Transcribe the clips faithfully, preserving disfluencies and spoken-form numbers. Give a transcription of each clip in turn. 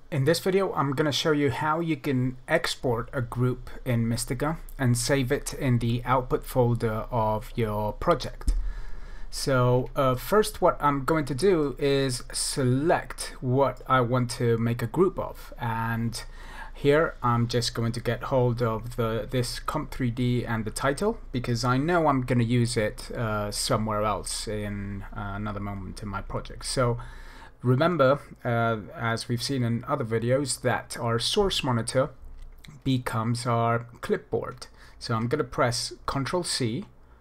In this video, I'm going to show you how you can export a group in Mistika and save it in the output folder of your project. So uh, first, what I'm going to do is select what I want to make a group of, and here I'm just going to get hold of the this comp three D and the title, because I know I'm going to use it uh, somewhere else in uh, another moment in my project. So remember, uh, as we've seen in other videos, that our source monitor becomes our clipboard. So I'm going to press control C,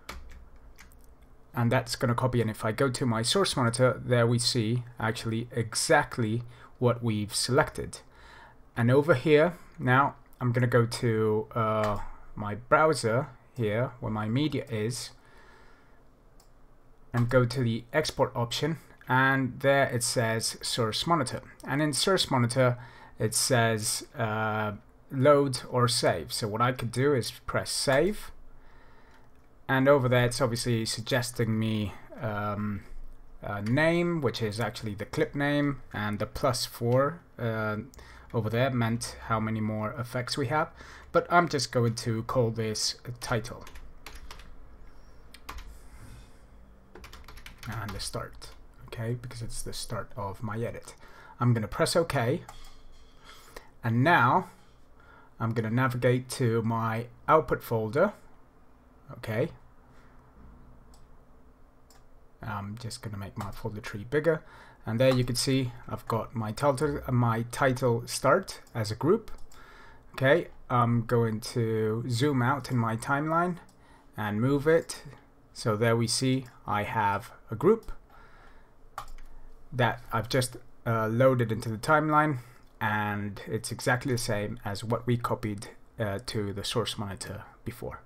and that's going to copy. And if I go to my source monitor, there we see actually exactly what we've selected. And over here, now I'm going to go to uh, my browser here, where my media is, and go to the export option. And there it says source monitor, and in source monitor it says uh, load or save. So what I could do is press save, and over there it's obviously suggesting me um, a name, which is actually the clip name, and the plus four uh, over there meant how many more effects we have, but I'm just going to call this a title and the start. Okay, because it's the start of my edit. I'm going to press OK, and now I'm going to navigate to my output folder. Okay, I'm just going to make my folder tree bigger, and there you can see I've got my title, my title start as a group. Okay, I'm going to zoom out in my timeline and move it, so there we see I have a group that I've just uh, loaded into the timeline, and it's exactly the same as what we copied uh, to the source monitor before.